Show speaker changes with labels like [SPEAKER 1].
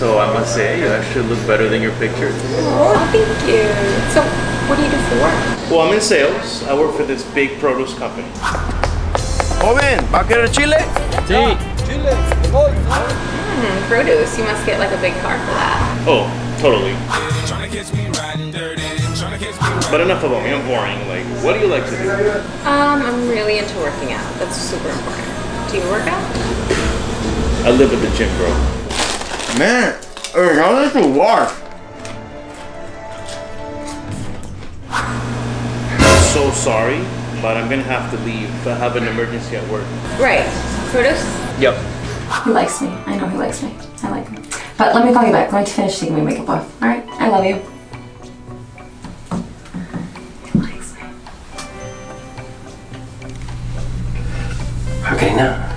[SPEAKER 1] So I must say, you actually look better than your pictures.
[SPEAKER 2] Oh, thank you. So, what do you do for work?
[SPEAKER 1] Well, I'm in sales. I work for this big produce company.
[SPEAKER 3] Joven, ¿va a querer chile?
[SPEAKER 1] Sí.
[SPEAKER 3] Chile.
[SPEAKER 2] Produce. You must get like a big car for that.
[SPEAKER 1] Oh, totally. But enough about me, I'm boring. Like, what do you like to do?
[SPEAKER 2] I'm really into working out. That's super important. Do you work out?
[SPEAKER 1] I live at the gym, bro.
[SPEAKER 3] Man, how does it wash?
[SPEAKER 1] So sorry, but I'm gonna have to leave. I have an emergency at work.
[SPEAKER 2] Right. Produce?
[SPEAKER 1] Yep.
[SPEAKER 2] He likes me. I know he likes me. I like him. But let me call you back. I'm going to finish taking my makeup off. Alright? I love you. He likes me.
[SPEAKER 3] Okay, now.